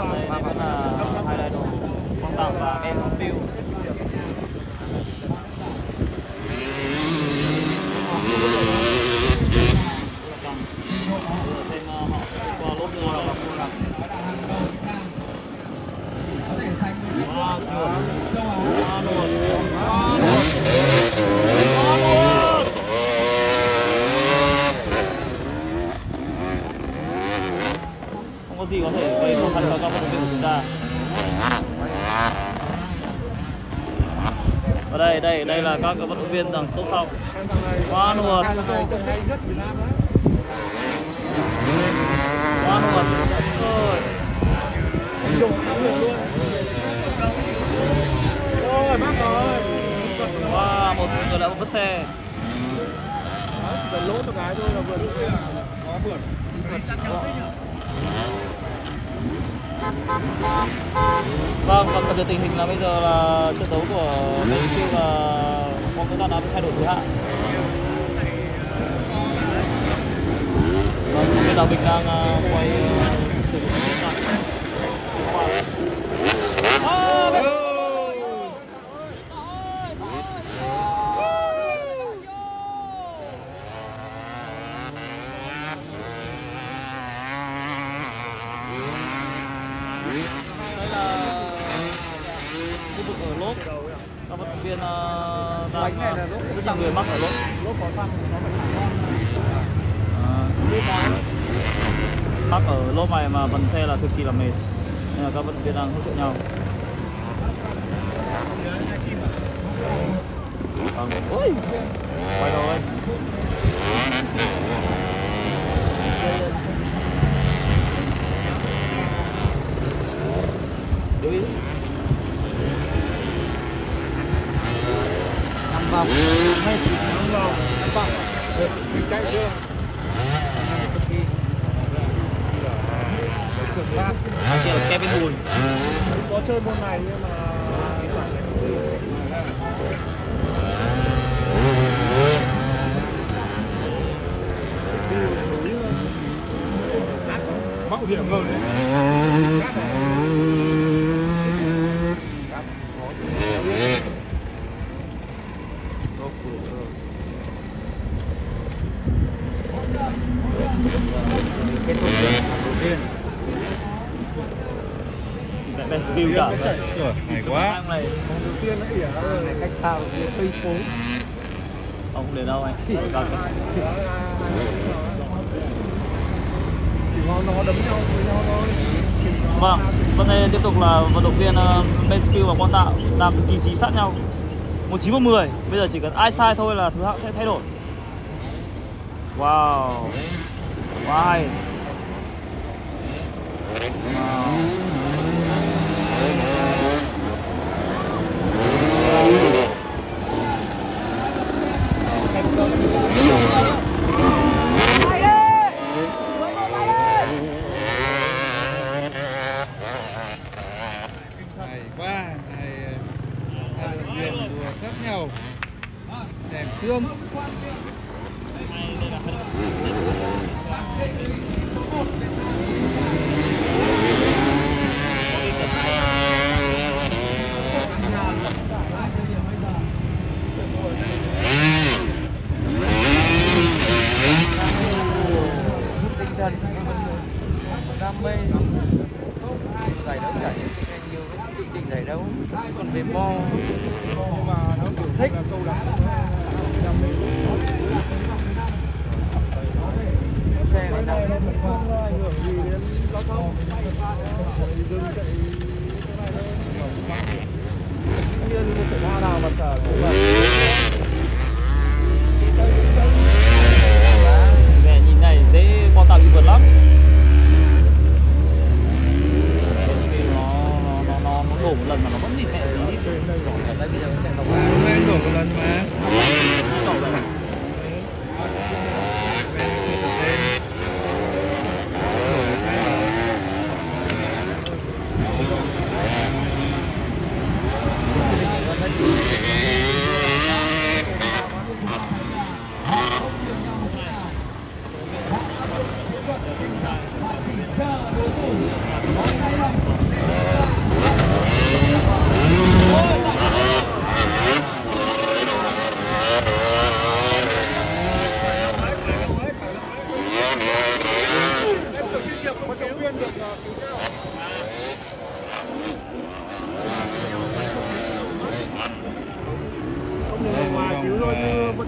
Đây vẫn là hai đại đội Quang Tạo và Enspill. Xem họ qua lốp như nào. Không có gì có thể gây khó khăn cho các vận động viên của chúng ta. Và đây là các vận động viên đang top sau. Quá nuột. Quá nuột. Rồi, bác rồi. Wow, một người đã vứt xe. Cần lỗ một cái thôi là vượt được. Có vượt. Vâng, và cập nhật tình hình là bây giờ là trận đấu của Enspill và Quang Tạo đã thay đổi thứ hạng. Vâng, bên Đào Bình đang quay sử dụng điện thoại. Đây là khu vực ở lốp, các vận động viên đang rất nhiều người mắc ở lốp. Lốp có xăng nó phải xả ngon. Mắc ở lốp này mà bần xe là cực kỳ là mệt, nên là các vận động viên đang hỗ trợ nhau. Ôi, quay rồi. Đi. Nằm vào. Hay chỉ nằm vào. Nằm vào. Mình chạy chưa? Kia là Kevin Bùi. Có chơi môn này nhưng mà mạo hiểm hơn đấy. Kết thúc đầu tiên. Tại Enspill cả. Hay quá. Đầu tiên nó ỉa này cách sao kia xây phố. Ông không để đâu anh. Chỉ nó đấm nhau với nhau thôi. Vâng, vấn đề tiếp tục là vận động viên Enspill và Quang Tạo đang cực kỳ dí sát nhau. 19-10. Bây giờ chỉ cần ai sai thôi là thứ hạng sẽ thay đổi. Wow. Wow. Wow. Hay quá. Hai đội viên đùa sát nhau. Đẹp xương. Tinh thần đam mê giải đấu giải nhiều cái chương trình giải đấu còn về bo nhưng mà nó thích câu lạc xe này đang không ảnh hưởng gì đến giao thông dừng chạy nhiên một thể thao nào mà chả cũng vậy. Mẹ nhìn này dễ Quang Tạo bị vượt lắm. Nó đổ một lần mà nó vẫn đi mẹ gì đi. Ở đây bây giờ cái đèn Hôm nay đổ một lần mà. đổ rồi.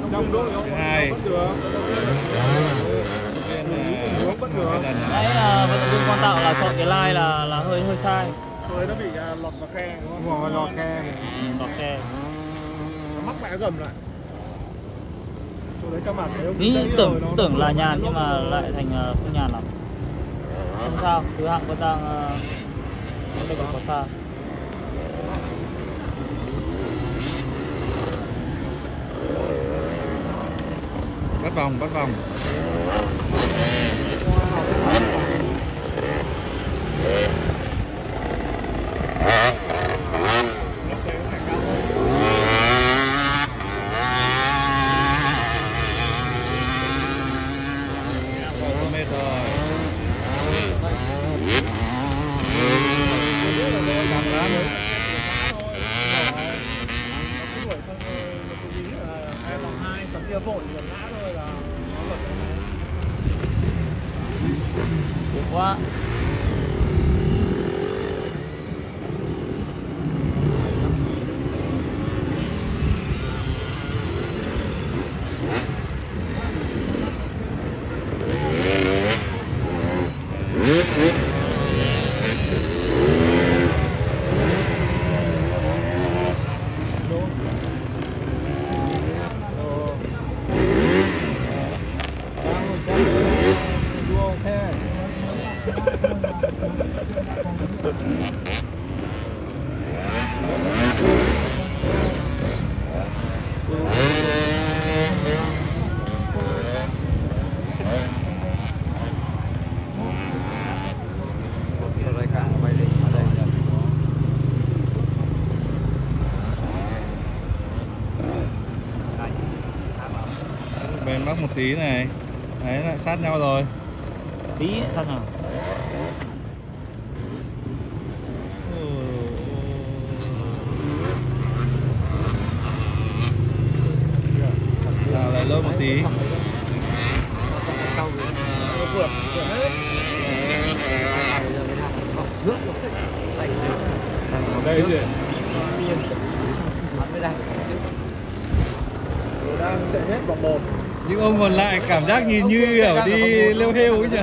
Thứ hai Đấy là vận động viên Quang Tạo là chọn cái line là hơi sai. Thôi nó bị lọt vào khe đúng không? Lọt khe này. Lọt khe. Nó mắc mẹ gầm lại. Chỗ đấy các bạn thấy không? Tí tưởng là nhàn nhưng mà lại thành không nhàn lắm. Không sao, thứ hạng vẫn đang đây còn có xa. Bắt vòng. Quá. Bên mắc một tí này. Đấy lại sát nhau rồi. Tí sát nhau. Nào lại lôi một tí. Đây gì? Đang chạy hết vòng 1. Những ông còn lại cảm giác nhìn như kiểu đi lêu hêu ấy nhỉ.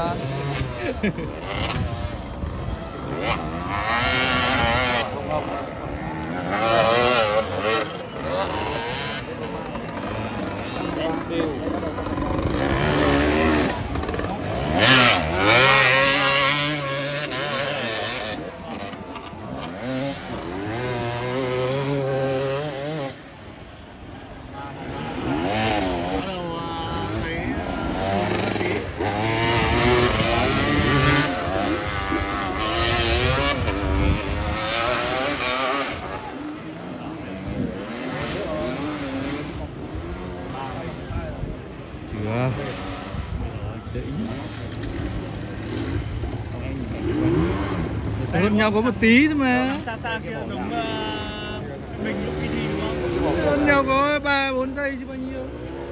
Hơn nhau có một tí thôi mà. Xa kia giống mình lúc đi đúng không? Hơn nhau có 3-4 giây chứ bao nhiêu.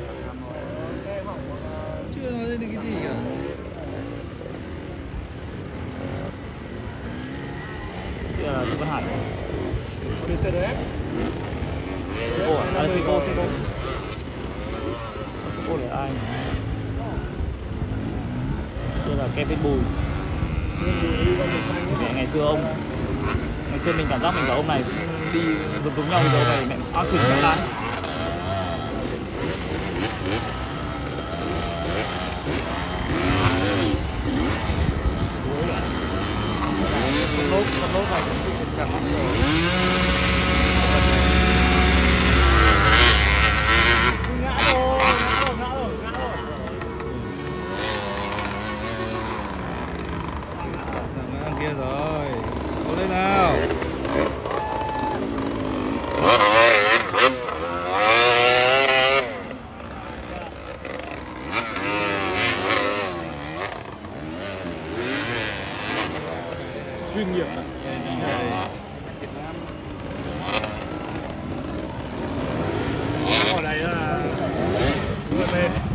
Chưa nói lên được cái gì cả. Đây là Văn Hải. Mercedes. Seiko. Seiko để ai? Đây là Kevin Bùi. Ngày xưa mình cảm giác mình và ông này đi giống nhau, bây giờ này mẹ áo chỉnh các lái. Con lốp này cũng cẩn lắm rồi. Ngã rồi. Thằng kia rồi. Cố lên nào. Chuyên nghiệp. Ở đây là USB.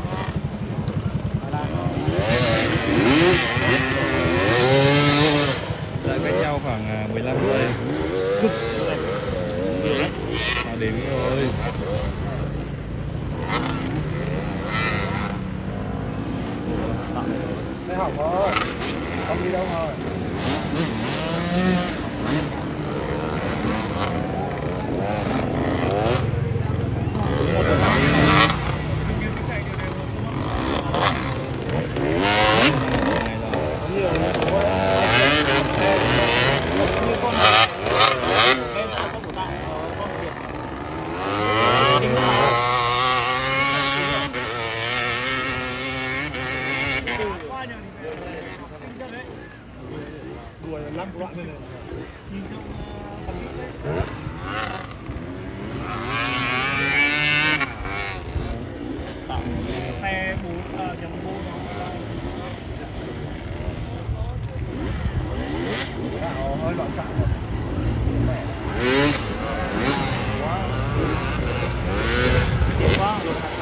Đã cách nhau khoảng 15 giây. Nào đếm rồi. Đây hỏng rồi, không đi đâu rồi. Đuổi 5 đoạn này này. Xe 4.4 Đạo hơi loạn xạ rồi. tiện quá.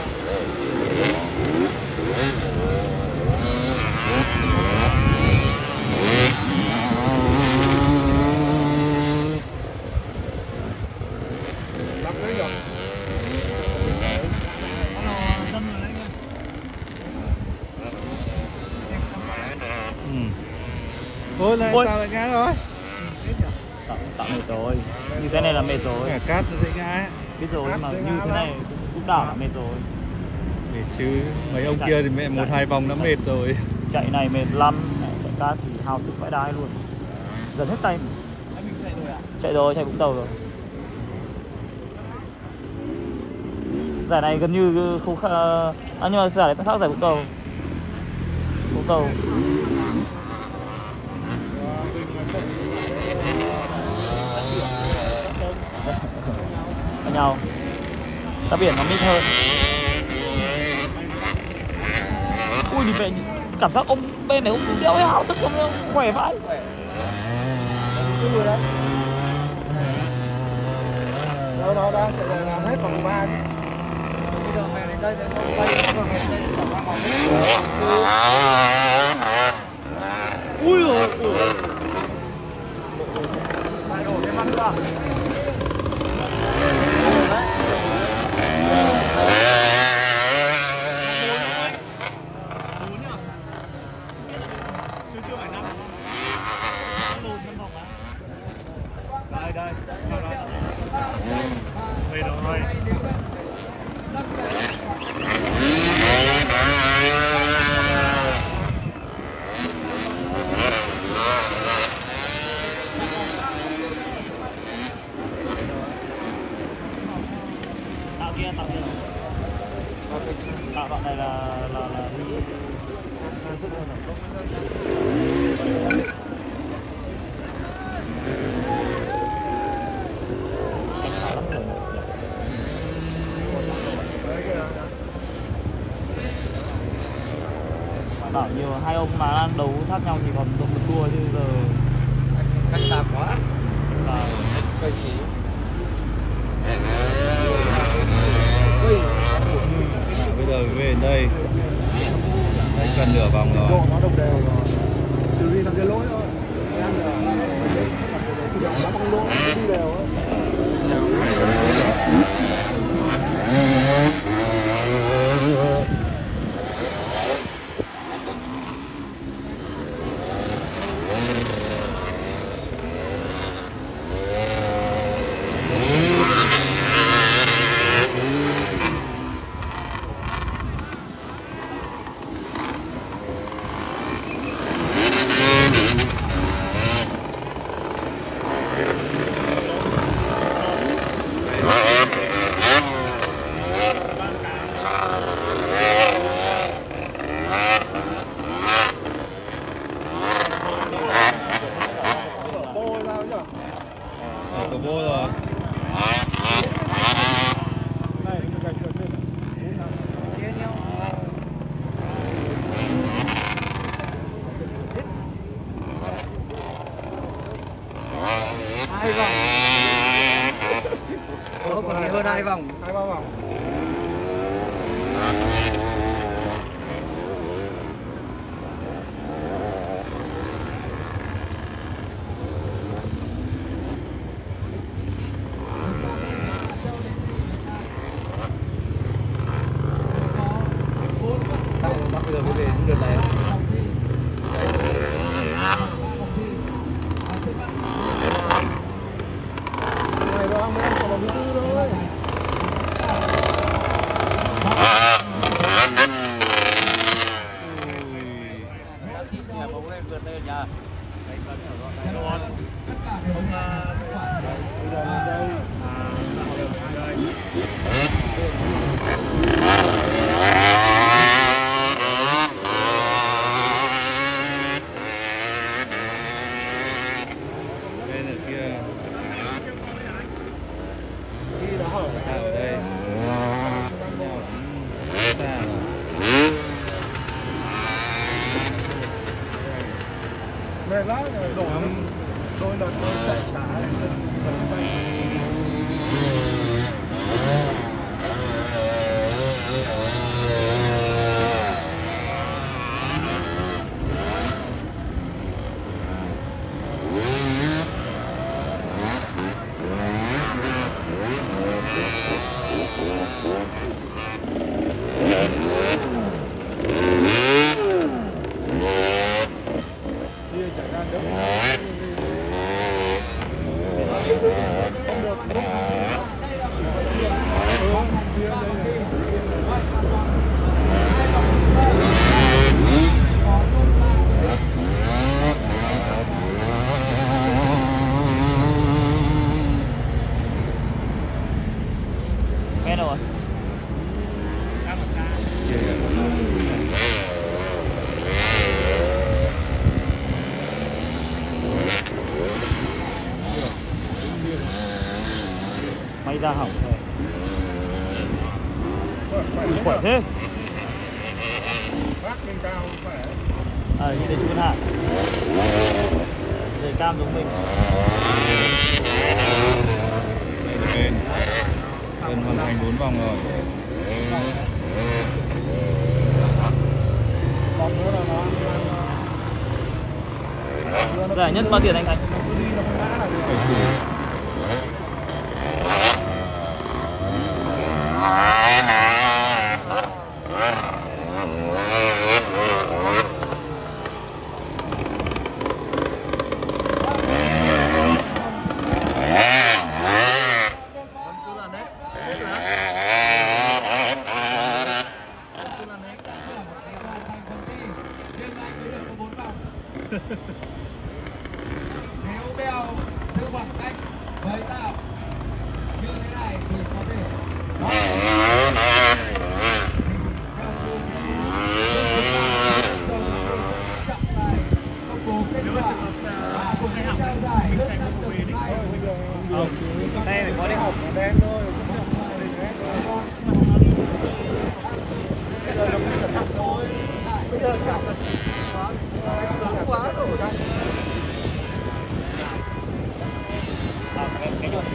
Lắp đấy rồi. Ôi lại Ôi. tao lại ngã rồi. Tạm mệt rồi. Như thế này là mệt rồi. Cả cát nó sẽ ngã. Biết rồi nhưng mà như thế này cũng đảo là mệt rồi. Để chứ mấy ông Chạy- kia thì mẹ một chạy. hai vòng đã mệt rồi. Chạy này mệt lắm, chạy cát thì hao sức vãi đái luôn. Dần hết tay. Chạy rồi, chạy Vũng Tàu rồi. Giải này gần như không nhưng mà giải này khác giải Vũng Tàu. Vũng Tàu. Với nhau. Ta biển nó mít hơn. Ui thì về cảm giác ông bên này ông đeo ấy hao sức không khỏe vãi. Nó đang sẽ làm hết vòng 3 chứ. Bây giờ mẹ đến đây sẽ không bay, còn mẹ đến đây sẽ qua vòng. Ui rồi. Phải đổ cái mặt ra. Đây đây, cho nó. Đây rồi. Tạo kia. Tạo đoạn này là đi hơi sức hơn rồi. Cảnh sát lắm rồi. Bảo nhiều hai ông mà đang đấu sát nhau thì còn được một đua chứ giờ Cắt tạp quá. sao Cây phủ. Bây giờ về đến đây. Đấy, gần nửa vòng Độ rồi. nó đồng đều rồi. Trừ đi thằng cái lỗi thôi. Đang là nó bằng lỗi nó đi đều á. Có vô rồi. Này, nó gạch ở trên này. Chia nhau. Hai vòng. Ủa, còn gì hơn hai vòng. 2-3 vòng. Bên ở kia. Ở đây. Xa rồi. Mệt lắm, đổ đôi lần tôi chạy trả Nghe đâu rồi? May ra hỏng rồi. Ui, khỏe thế. bác lên cao khỏe. Như đây chú Văn Hải. Người cam giống mình. Đây bên hoàn thành 4 vòng rồi. Vòng nữa là nó Giải nhất bao tiền anh Thành? đi nó không ngã là được. Phải xử. Nếu đeo giữ khoảng cách với tạo như thế này thì có thể chậm lại công bố kết quả và cùng trao giải lớp tân từng này. Xe phải có đi học. Đen thôi, bây giờ nó cũng cẩn thận thôi. Bây giờ cẩn thận quá rồi. Cái nhuận.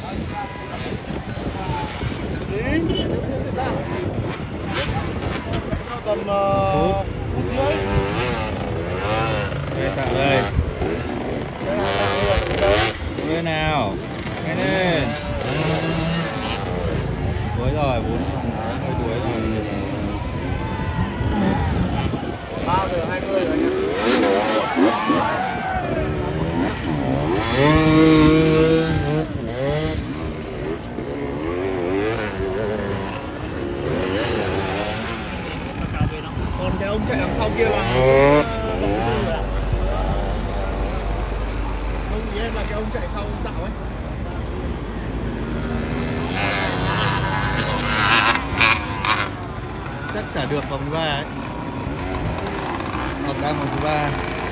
Tầm phút rưỡi. Đây tạo đây. Lên nào. Cái lên. Cuối rồi, 4 cuối rồi. 3 giờ 20 rồi nhé. Còn cái ông chạy đằng sau kia là không ý em là cái ông chạy sau tạo ấy. Chắc chả được vòng thứ 3 ấy. Hoặc đang vòng thứ 3.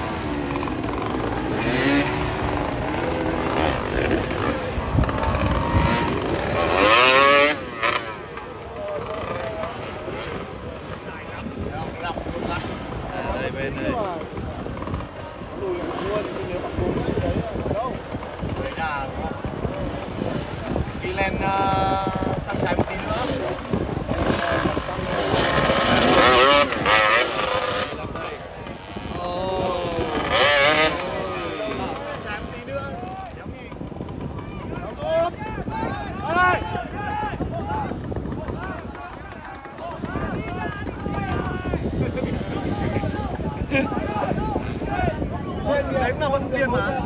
Đây bên này. Lùi lại luôn, tôi nhớ bạn bốn đấy ở đâu? Đấy là Đi lên sang trái một tí nữa. Trên thì đánh là vận động viên mà.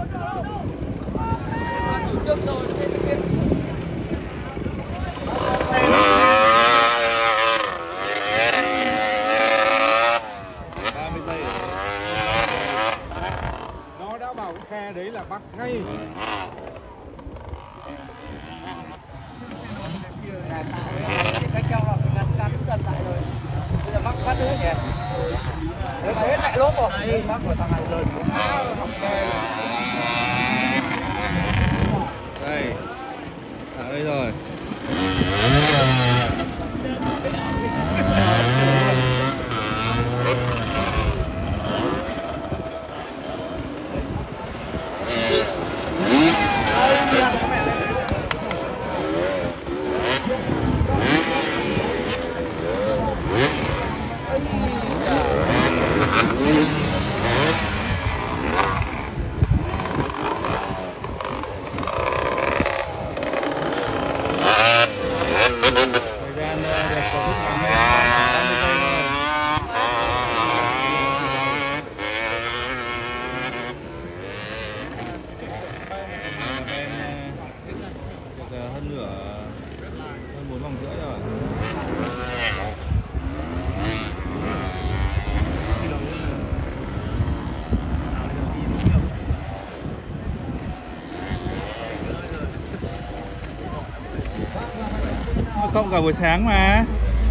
Thủ trước rồi sẽ thực hiện. Nó đã bảo cái khe đấy là bác Bắt ngay. Cách cho họ ngắn dần lại rồi. Bây giờ bắt nữa nhỉ. Đấy mà hết lại lốp rồi. Đây bắt của thằng này rồi. Đây. Ở đây rồi. Hơn nửa, hơn 4 vòng rưỡi rồi. Cộng cả buổi sáng mà.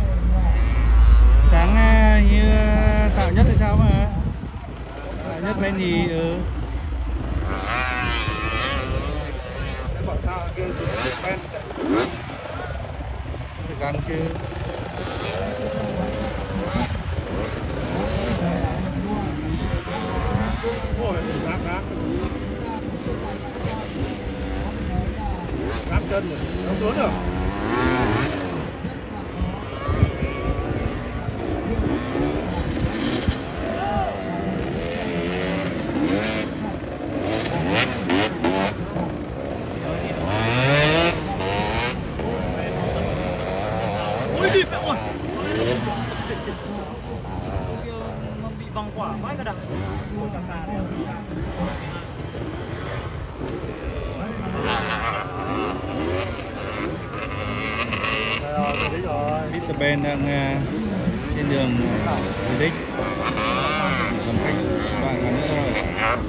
Sáng như Tạo Nhất thì sao mà. Tạo Nhất bên thì Bảo sao kia Ben phải gắng chứ. ôi gáp chân rồi không xuống được. Ôi đi mẹ ơi. Nó bị vòng quả vãi cả đằng. Ôi cả xa đấy. Peterben đang trên đường về đích. Còn cách vài ngày nữa rồi.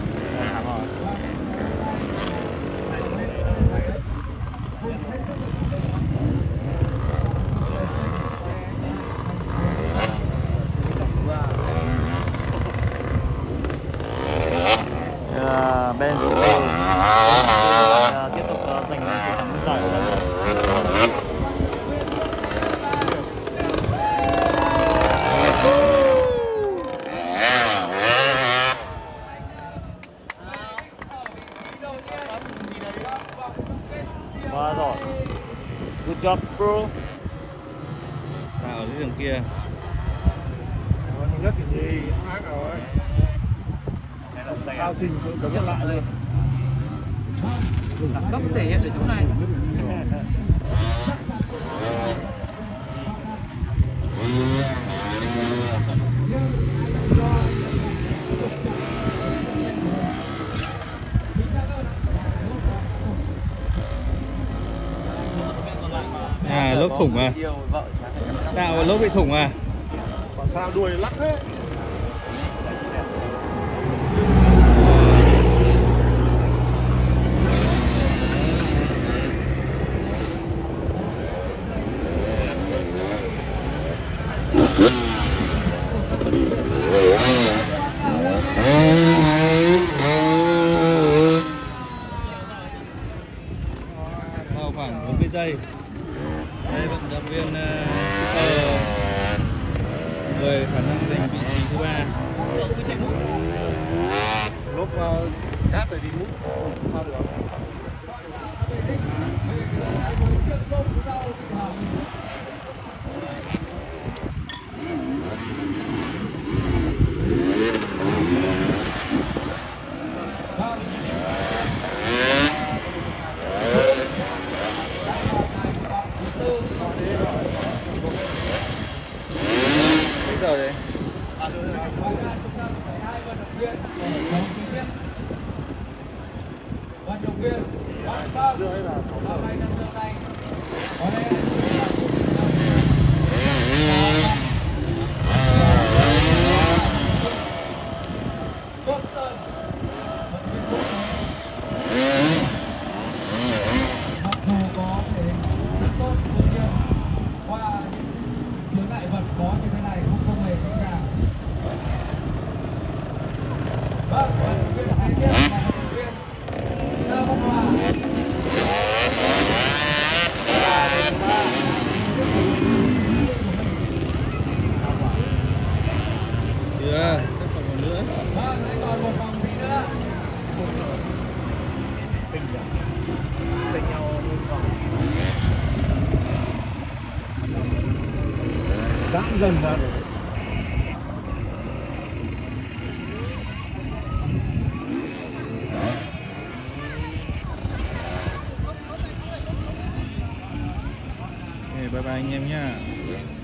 Ben tiếp tục giành chiến thắng giải. Quá giỏi. Good job bro. Tạo ở cái đường kia. Nhất thì gì ác rồi. Cao trình sự cấm lại lên. Đẳng cấp thể hiện ở chỗ này. Lốp thủng à? Tạo lốp bị thủng à? Còn sao đuôi lắc hết. Sau khoảng 40 giây. Đây vận động viên người khả năng giành vị trí thứ 3. Lốp cát này đi mút sao được. Rồi đấy. Vận động viên rưỡi là 6 giờ. dần ra. Bye bye anh em nhá.